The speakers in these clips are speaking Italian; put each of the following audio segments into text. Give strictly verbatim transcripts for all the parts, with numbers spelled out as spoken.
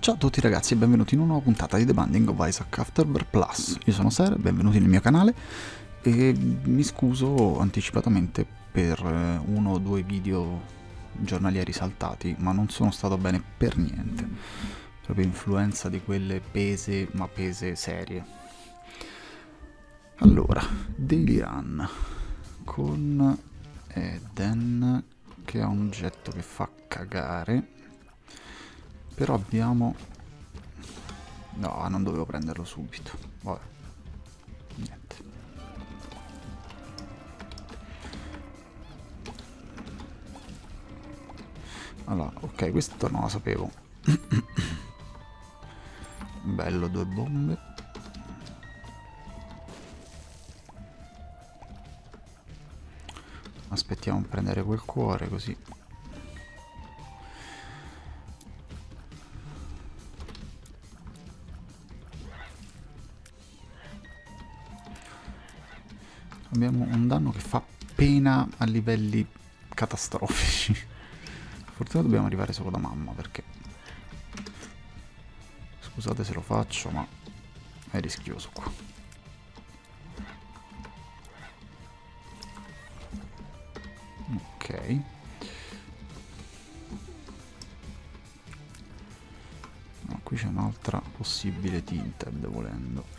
Ciao a tutti ragazzi e benvenuti in una nuova puntata di The Binding of Isaac Afterbirth Plus. Io sono Ser, benvenuti nel mio canale e mi scuso anticipatamente per uno o due video giornalieri saltati, ma non sono stato bene per niente. Proprio influenza di quelle pese, ma pese serie. Allora, Daily Run con Eden, che ha un oggetto che fa cagare. Però abbiamo... No, non dovevo prenderlo subito. Vabbè. Niente. Allora, ok, questo non la sapevo. Bello, due bombe. Aspettiamo a prendere quel cuore così. Abbiamo un danno che fa pena a livelli catastrofici. Fortuna dobbiamo arrivare solo da mamma perché... Scusate se lo faccio, ma è rischioso qua. Ok. No, qui c'è un'altra possibile tinted volendo.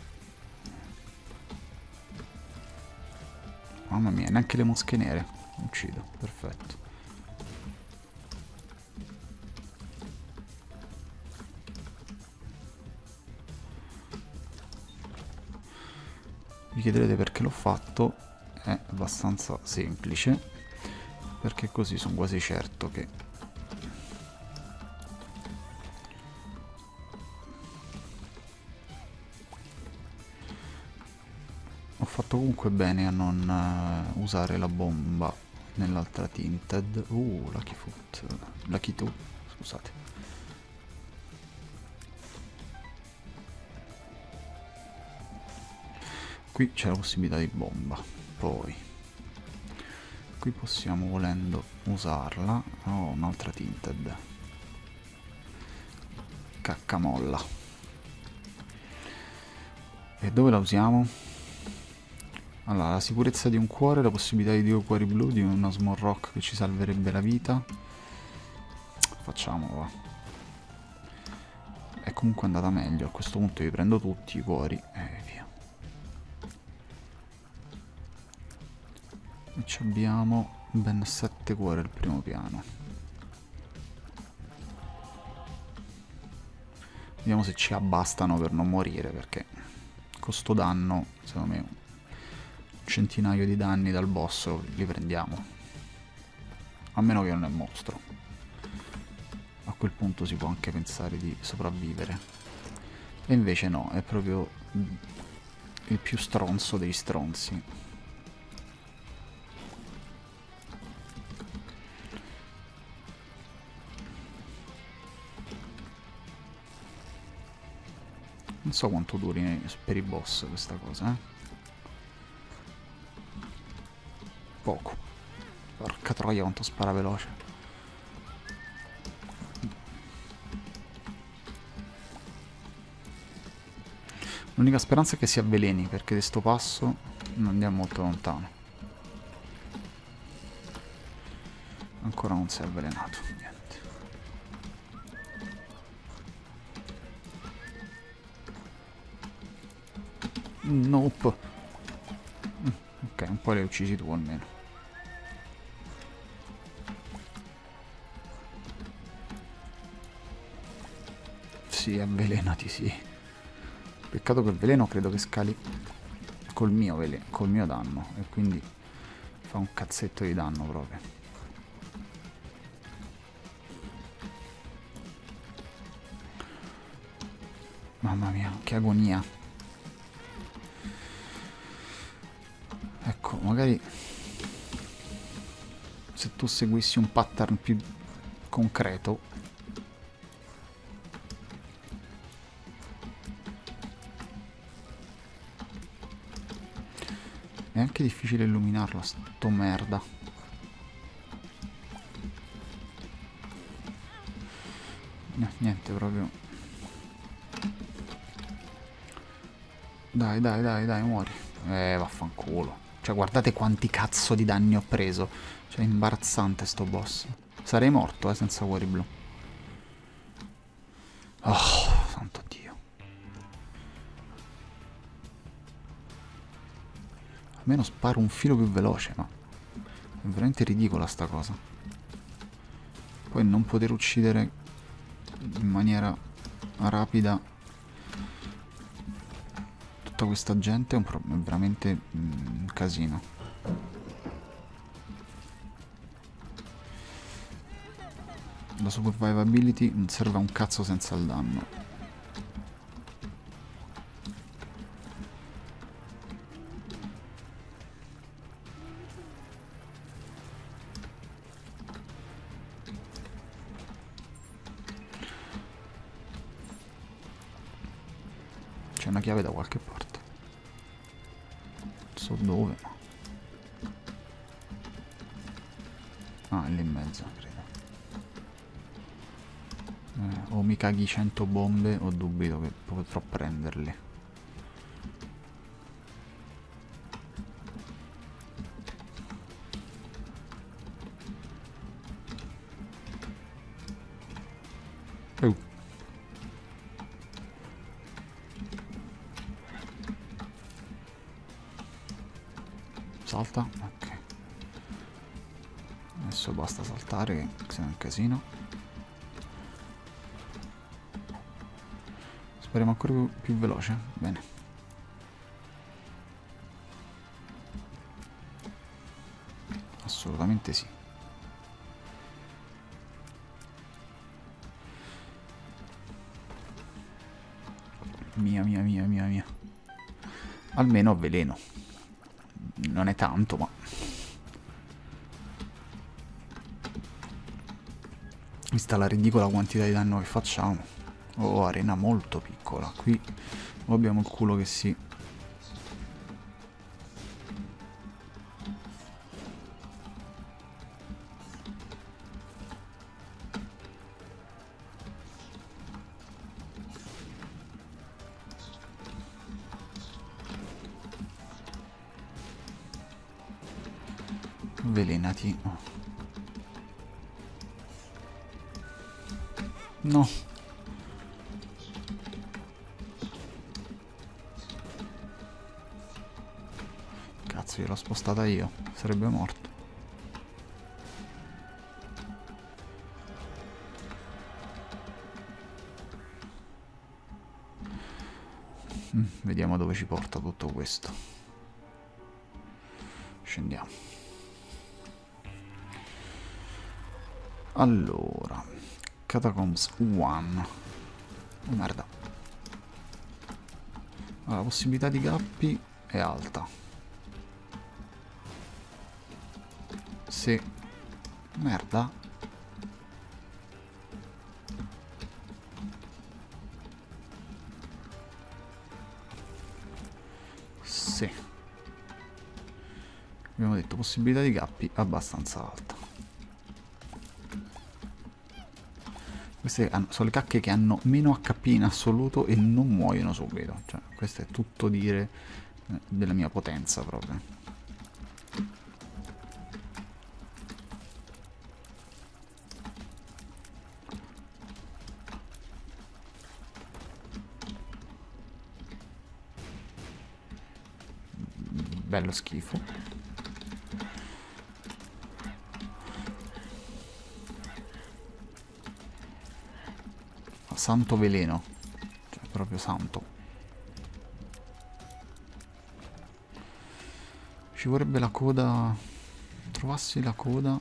Mamma mia, neanche le mosche nere. Uccido, perfetto. Vi chiederete perché l'ho fatto? È abbastanza semplice, perché così sono quasi certo che ho fatto comunque bene a non uh, usare la bomba nell'altra tinted. Uh, Lucky Foot, Lucky Two, scusate. Qui c'è la possibilità di bomba, poi qui possiamo volendo usarla. Oh, un'altra tinted. Caccamolla. E dove la usiamo? Allora, la sicurezza di un cuore, la possibilità di due cuori blu, di una small rock che ci salverebbe la vita. Facciamolo, va. È comunque andata meglio, a questo punto vi prendo tutti i cuori e via. E ci abbiamo ben sette cuori al primo piano. Vediamo se ci abbastano per non morire, perché con sto danno, secondo me, un centinaio di danni dal boss li prendiamo. A meno che non è mostro. A quel punto si può anche pensare di sopravvivere. E invece no, è proprio il più stronzo dei stronzi. Non so quanto duri per i boss questa cosa, eh. Poco. Porca troia quanto spara veloce. L'unica speranza è che si avveleni, perché di sto passo non andiamo molto lontano. Ancora non si è avvelenato, niente. Nope. Ok, un po' li hai uccisi tu almeno. Sì, avvelenati, sì. Peccato che il veleno credo che scali col mio veleno, col mio danno. E quindi fa un cazzetto di danno proprio. Mamma mia, che agonia. Ecco, magari se tu seguissi un pattern più concreto. È anche difficile illuminarla, sto merda. No, niente, proprio Dai, dai, dai, dai, muori. Eh, vaffanculo. Cioè, guardate quanti cazzo di danni ho preso. Cioè, imbarazzante sto boss. Sarei morto, eh, senza cuori blu. Oh, santo Dio. Almeno sparo un filo più veloce, ma... È veramente ridicola sta cosa. Poi non poter uccidere in maniera rapida tutta questa gente è, un pro è veramente un casino. La survivability non serve a un cazzo senza il danno. C'è una chiave da qualche parte. Non so dove, ma... Ah, è lì in mezzo, credo. Eh, o mi caghi cento bombe o dubito che potrò prenderli. Uh. Salta, ok. Adesso basta saltare che se no è un casino. Speriamo ancora più, più veloce. Bene. Assolutamente sì. Mia, mia, mia, mia, mia. Almeno ho veleno. Non è tanto, ma... Vista la ridicola quantità di danno che facciamo. Oh, arena molto piccola. Qui abbiamo il culo che si... Velenati. Oh. No. Cazzo, gliel'ho spostata io. Sarebbe morto. Mm, vediamo dove ci porta tutto questo. Scendiamo. Allora, Catacombs uno. Oh, merda. Allora, la possibilità di gappi è alta. Se... Merda. Se... Abbiamo detto possibilità di gappi abbastanza alta. Queste sono le cacche che hanno meno H P in assoluto e non muoiono subito. Cioè, questo è tutto dire eh, della mia potenza proprio. Bello schifo. Santo veleno, cioè proprio santo. Ci vorrebbe la coda. Trovassi la coda.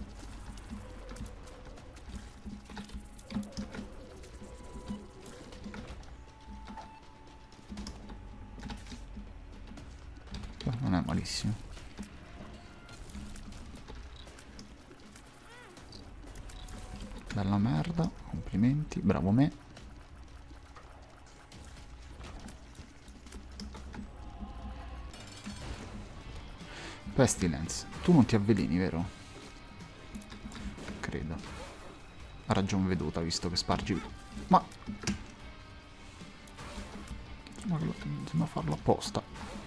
Beh, non è malissimo. Bella merda, complimenti, bravo me. Pestilence, tu non ti avveleni, vero? Credo. A ragion veduta, visto che spargi... Ma... Ma lo, sembra farlo apposta.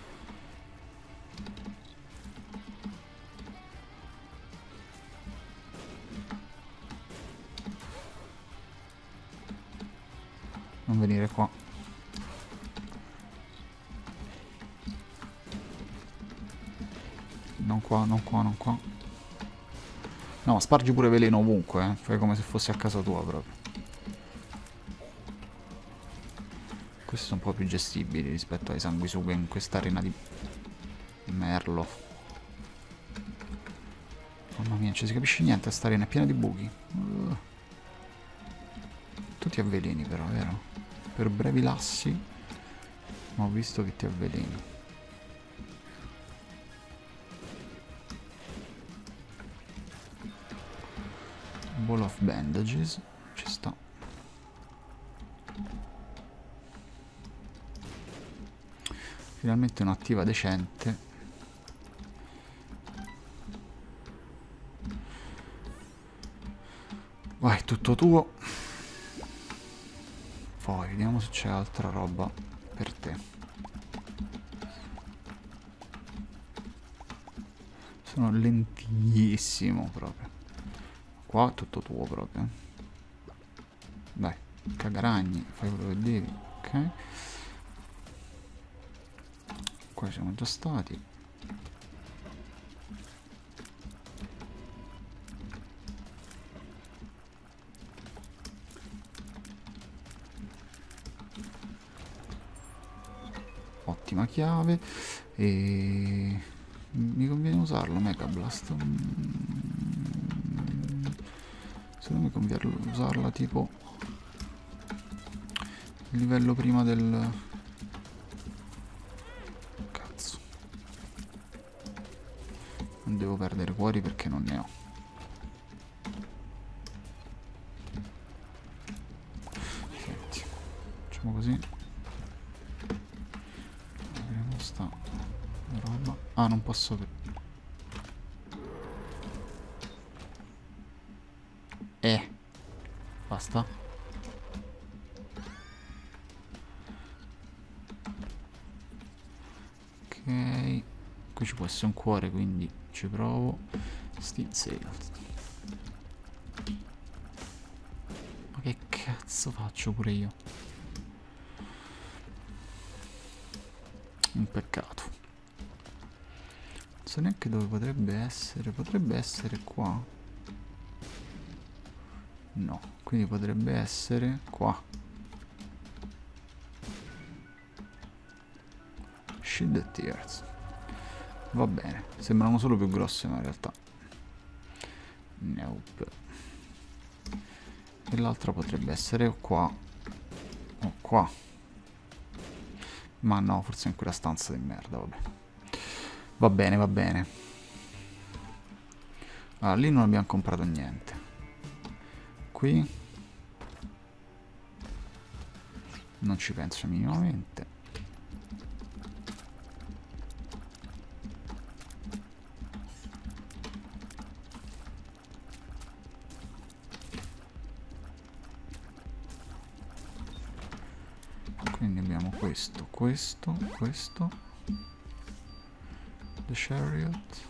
Non venire qua. Non qua, non qua, non qua. No, spargi pure veleno ovunque, eh. Fai come se fossi a casa tua proprio. Questi sono un po' più gestibili rispetto ai sanguisughe in quest'arena di merlo. Mamma mia, non ci si capisce niente, sta arena è piena di buchi. Uh. Tu ti avveleni però, vero? Per brevi lassi, ma ho visto che ti avveleni. Ball of bandages, ci sta. Finalmente un'attiva decente. Vai, tutto tuo. Poi vediamo se c'è altra roba per te. Sono lentissimo proprio. Qua tutto tuo proprio. Dai, cagaragni, fai quello che devi. Ok. Qua siamo già stati. Ottima chiave. E mi conviene usarlo Mega Blast. Se non mi conviene usarla tipo il livello prima del... Cazzo. Non devo perdere cuori perché non ne ho. Senti, facciamo così. Apriamo sta roba. Ah, non posso... Eh, basta. Ok, qui ci può essere un cuore, quindi ci provo. Steel Sails. Ma che cazzo faccio pure io? Un peccato. Non so neanche dove potrebbe essere. Potrebbe essere qua. No, quindi potrebbe essere qua. Shield Tears. Va bene, sembrano solo più grosse ma in realtà nope. E l'altra potrebbe essere qua o qua. Ma no, forse in quella stanza di merda, vabbè. Va bene, va bene. Allora, lì non abbiamo comprato niente. Qui non ci penso minimamente. Quindi abbiamo questo, questo, questo. The Chariot.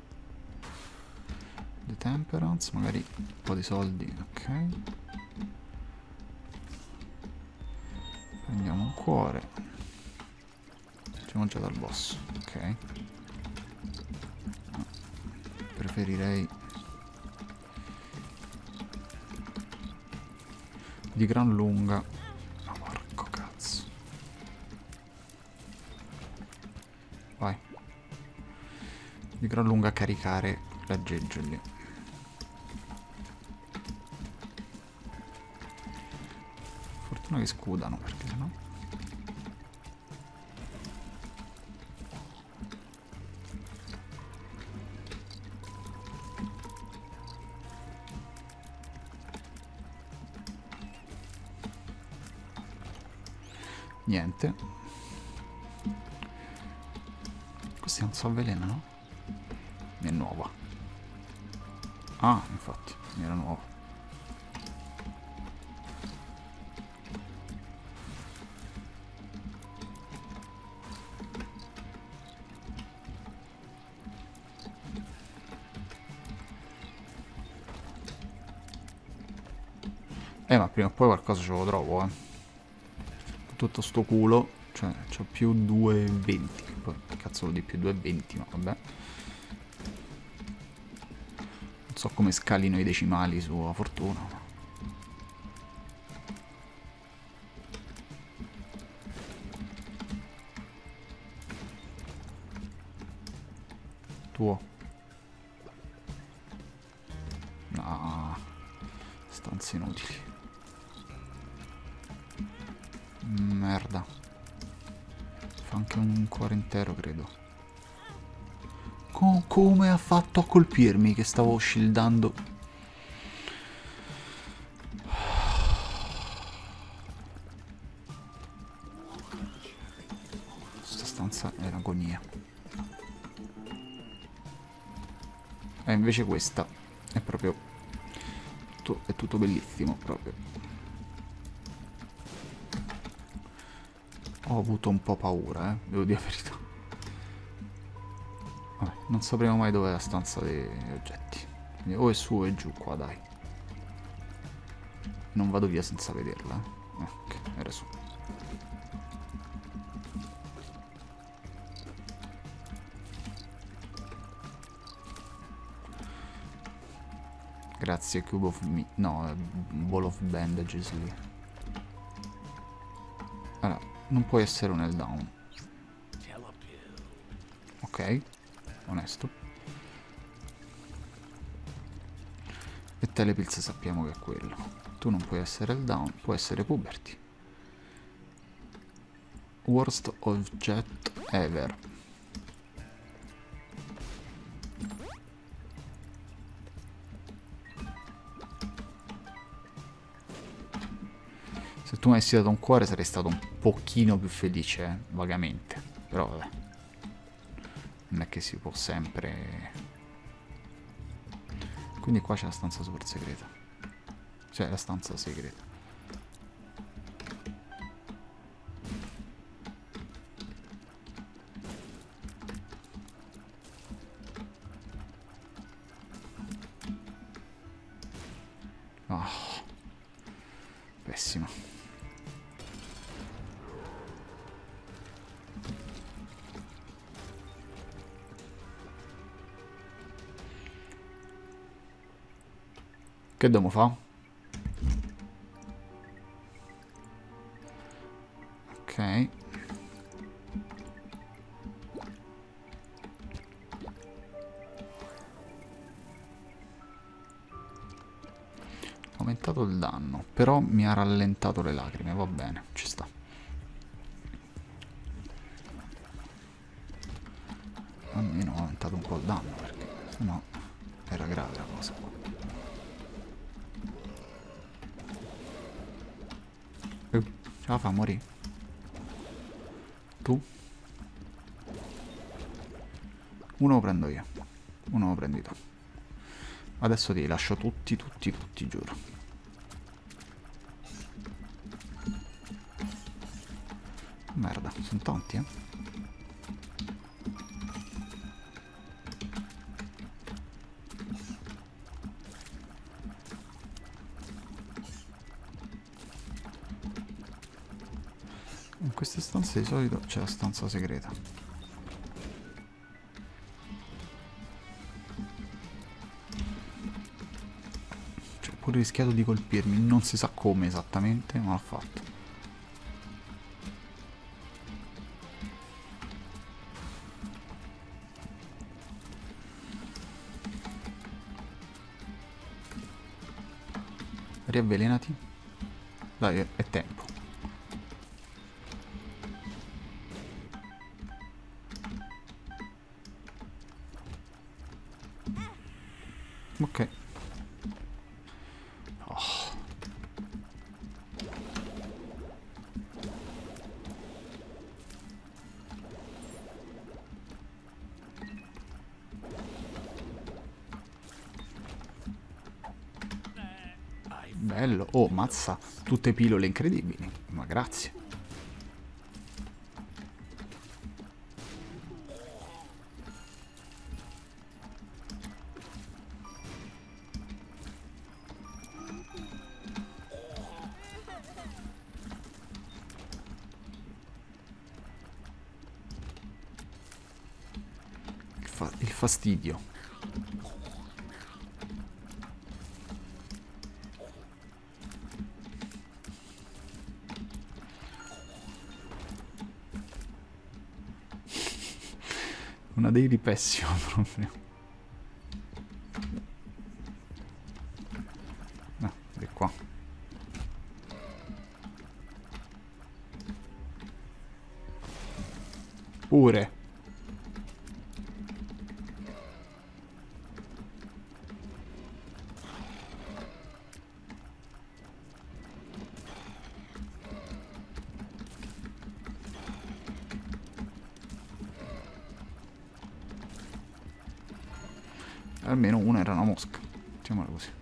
The Temperance, magari un po' di soldi, ok. Prendiamo un cuore. Siamo già dal boss, ok. No. Preferirei di gran lunga. Oh, porco cazzo. Vai. Di gran lunga caricare l'aggeggio lì. Fortuna che scudano, perché sennò... Niente. Questi non so avvelenano? È nuova. Ah, infatti, era nuova. Eh, ma prima o poi qualcosa ce lo trovo, eh. Tutto sto culo. Cioè, c'ho più due e venti. Poi, che cazzo vuol dire più due e venti, ma vabbè. Non so come scalino i decimali sulla fortuna. Ma... tuo. No. Stanze inutili. Merda. Fa anche un cuore intero, credo. Co come ha fatto a colpirmi che stavo shieldando? Questa stanza è un'agonia. E invece questa è proprio... tutto, è tutto bellissimo, proprio. Ho avuto un po' paura, eh, devo dire la verità. Vabbè, non sapremo mai dove è la stanza degli oggetti. Quindi o è su o è giù qua, dai. Non vado via senza vederla. Eh. Ok, era su. Grazie, Cube of Me. No, Ball of Bandages lì. Allora, non puoi essere un hell down. Ok, onesto. E Telepills sappiamo che è quello. Tu non puoi essere hell down, puoi essere Puberty. Worst object ever. Se tu mi avessi dato un cuore sarei stato un pochino più felice, eh? Vagamente. Però vabbè. Non è che si può sempre... Quindi qua c'è la stanza super segreta. Cioè la stanza segreta. Oh, pessima. Che dobbiamo fare? Ok. Ho aumentato il danno, però mi ha rallentato le lacrime, va bene, ci sta. Almeno ho aumentato un po' il danno, perché sennò era grave la cosa. Uh, ce la fa, morì. Tu? Uno lo prendo io, uno lo prendi tu. Adesso ti lascio tutti, tutti, tutti, giuro. Merda, sono tanti, eh. In queste stanze di solito c'è la stanza segreta. Cioè, pure rischiato di colpirmi, non si sa come esattamente, ma l'ha fatto. Riavvelenati. Dai, è, è tempo. Ok. Oh. Bello. Oh, mazza. Tutte pillole incredibili. Ma grazie. fa il fastidio. Una daily pessima proprio. No, è qua. Pure. Almeno una era una mosca, mettiamola così.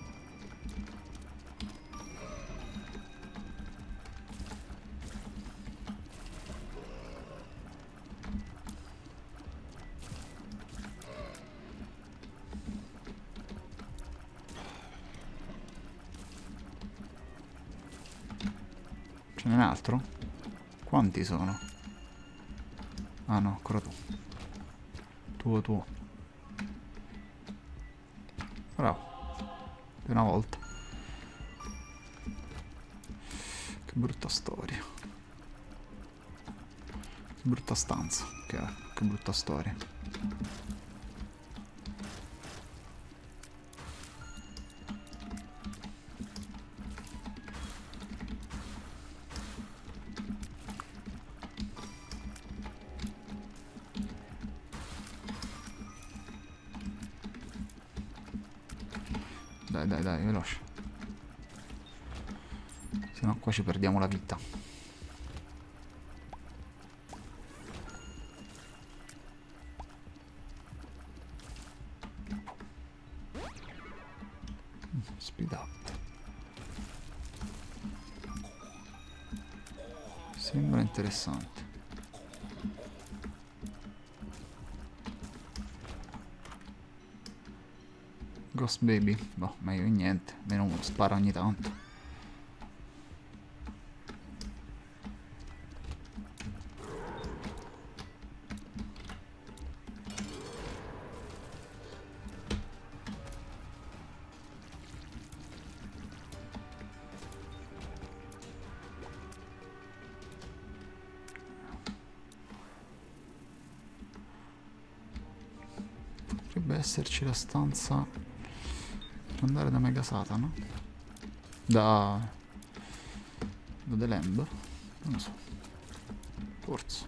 Ce n'è un altro? Quanti sono? Ah no, ancora tu. Tuo, tuo. Bravo. Per una volta. Che brutta storia. Che brutta stanza. Che, che brutta storia. Dai, dai, dai, veloce. Se no qua ci perdiamo la vita. Speed up. Sembra interessante. Ghost Baby, boh, meglio di niente, meno uno spara ogni tanto. Potrebbe esserci la stanza. Andare da Mega Satana? Da... Da The Lamb? Non lo so. Forse.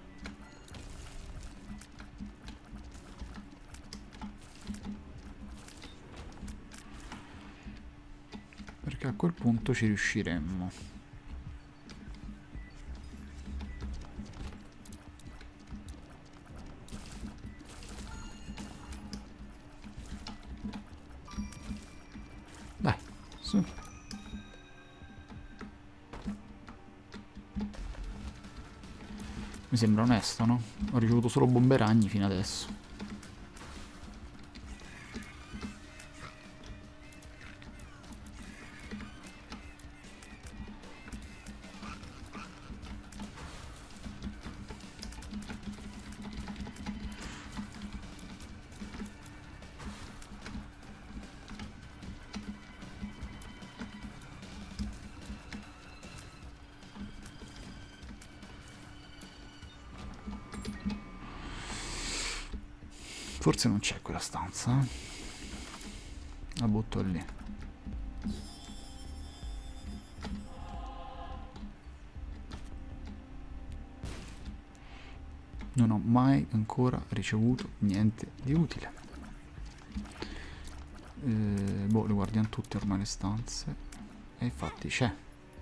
Perché a quel punto ci riusciremmo. Dai, su. Mi sembra onesto, no? Ho ricevuto solo bombe ragni fino adesso. Forse non c'è quella stanza, eh? La butto lì. Non ho mai ancora ricevuto niente di utile. Eh, boh, le guardiamo tutte ormai le stanze. E infatti c'è.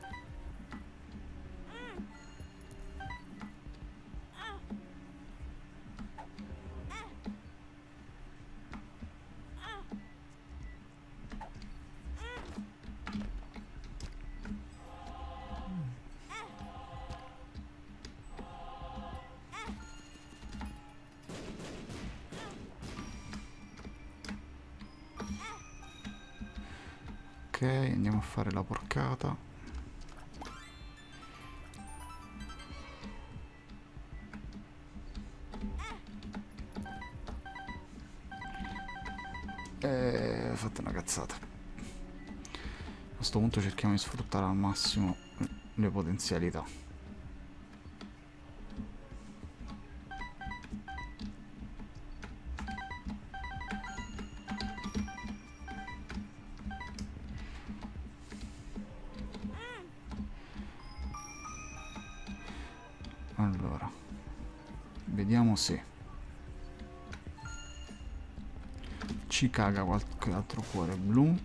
Ok, andiamo a fare la porcata. E ho fatto una cazzata. A questo punto cerchiamo di sfruttare al massimo le potenzialità. Allora, vediamo se ci caga qualche altro cuore blu.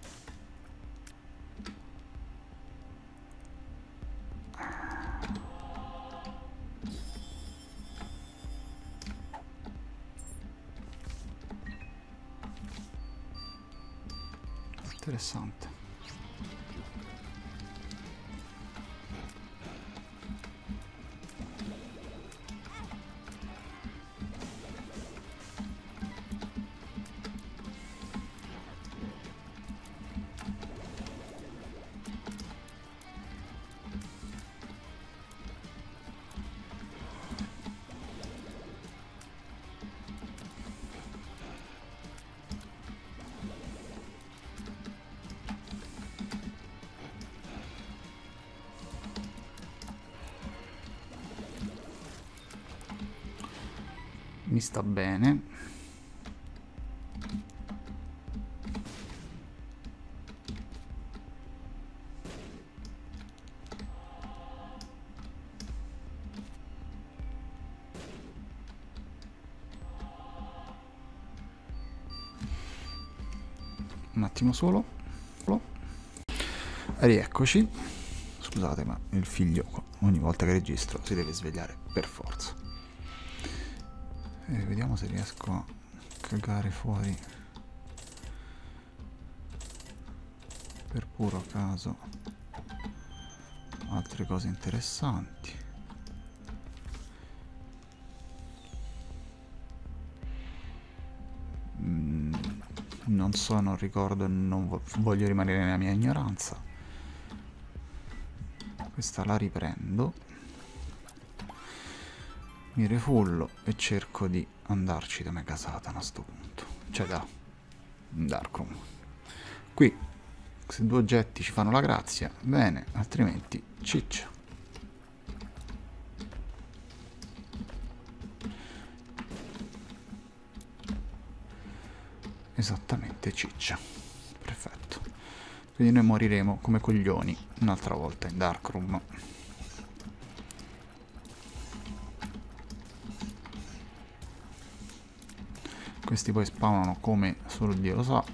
Interessante. Mi sta bene. Un attimo solo. Rieccoci. Scusate, ma il figlio ogni volta che registro si deve svegliare per forza. E vediamo se riesco a cagare fuori per puro caso altre cose interessanti. Mm, non so, non ricordo, non vo- voglio rimanere nella mia ignoranza. Questa la riprendo, mi rifullo e cerco di andarci da mega Satana a sto punto, cioè da Darkroom. Qui se due oggetti ci fanno la grazia, bene, altrimenti ciccia. Esattamente ciccia. Perfetto. Quindi noi moriremo come coglioni un'altra volta in Darkroom. Questi poi spawnano come solo Dio lo sa.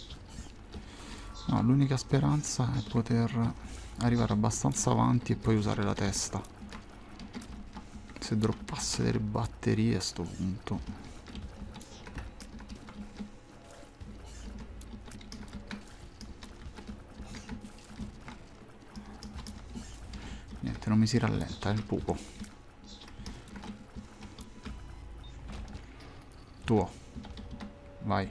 No, l'unica speranza è poter arrivare abbastanza avanti e poi usare la testa. Se droppasse delle batterie a sto punto. Niente, non mi si rallenta, è il buco. Tuo. Vai.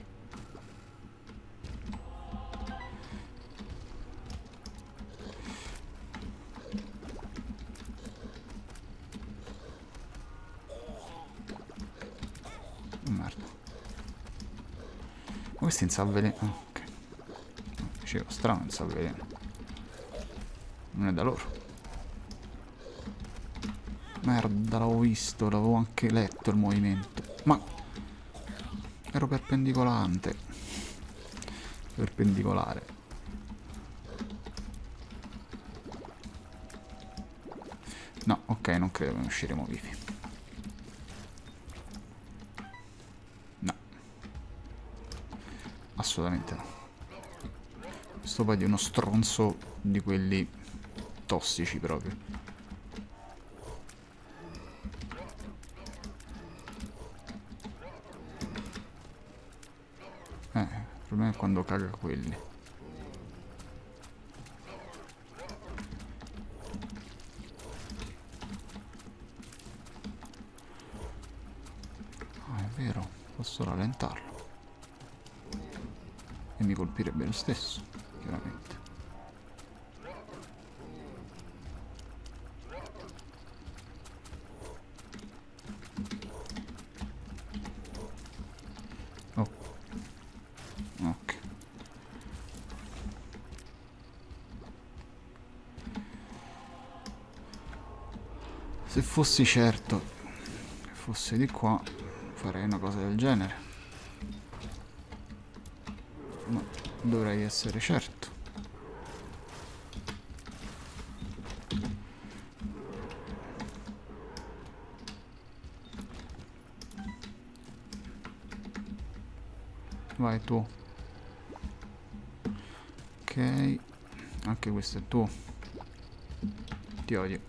Merda. Ma questi in salveleno. Ah, ok. Dicevo, strano in salveleno. Non è da loro. Merda, l'avevo visto, l'avevo anche letto il movimento. Ma ero perpendicolante. Perpendicolare. No, ok, non credo che ne usciremo vivi. No. Assolutamente no. Questo poi è uno stronzo di quelli tossici proprio. Eh, il problema è quando caga quelli. Ah, è vero, posso rallentarlo. E mi colpirebbe lo stesso, chiaramente. Oh. Se fossi certo che fosse di qua, farei una cosa del genere. Ma dovrei essere certo. Vai tu. Ok. Anche questo è tuo. Ti odio.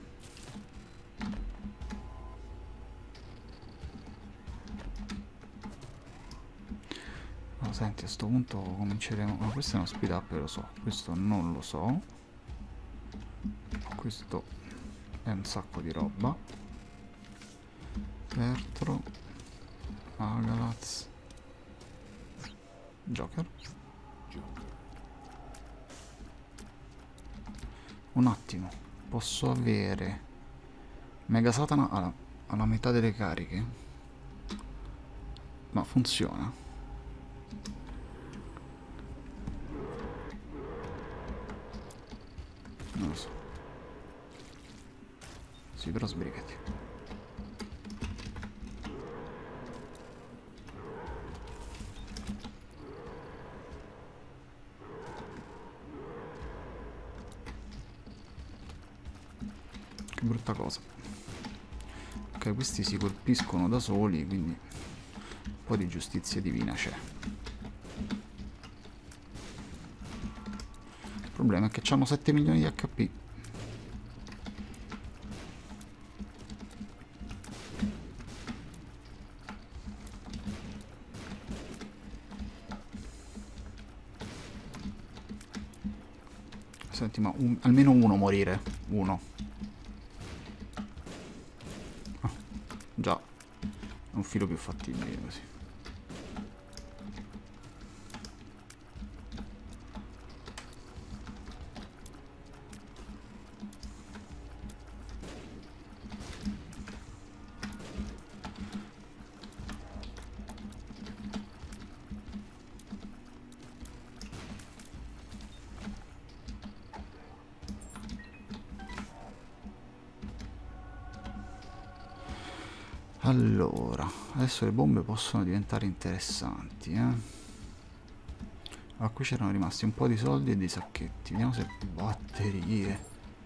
No, senti, a sto punto cominceremo... Ma questo è uno speed up, lo so. Questo non lo so. Questo è un sacco di roba. Pertro. Agalaz. Joker. Un attimo, posso avere Mega Satana alla, alla metà delle cariche? Ma funziona? Non lo so. Sì, però sbrigati. Brutta cosa. Ok, questi si colpiscono da soli, quindi un po' di giustizia divina c'è. Il problema è che hanno sette milioni di H P. Senti, ma un, almeno uno morire. Uno. Già, è un filo più fattibile così. Allora, adesso le bombe possono diventare interessanti, eh. Ah, qui c'erano rimasti un po' di soldi e dei sacchetti. Vediamo se batterie.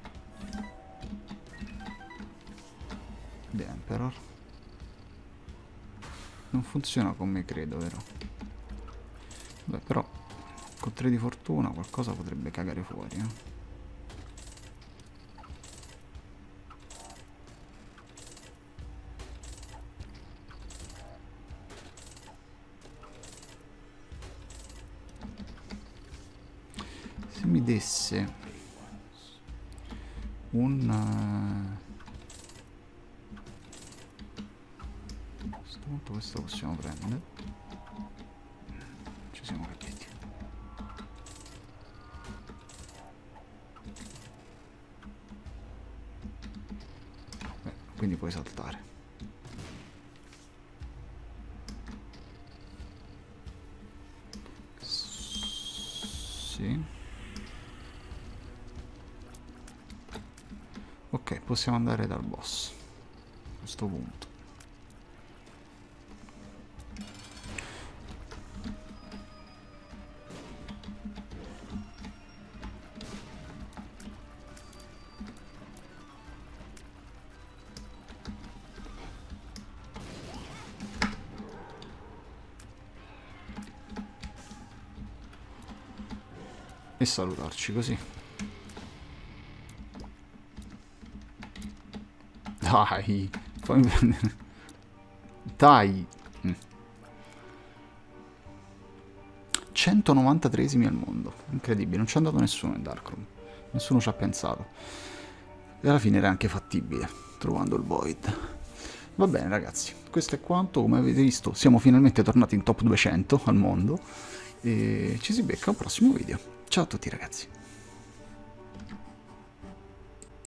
The Emperor. Non funziona come credo, vero? Beh, però con tre di fortuna qualcosa potrebbe cagare fuori, eh. Se mi desse un... a questo punto questo possiamo prendere. Ci siamo capiti. Beh, quindi puoi saltare. Sì. Ok, possiamo andare dal boss a questo punto. E salutarci così. Dai, fammi prendere. Dai. Mm. centonovantatreesimi al mondo. Incredibile, non c'è andato nessuno in Darkroom. Nessuno ci ha pensato. E alla fine era anche fattibile, trovando il Void. Va bene ragazzi, questo è quanto. Come avete visto siamo finalmente tornati in top duecento al mondo. E ci si becca al prossimo video. Ciao a tutti ragazzi.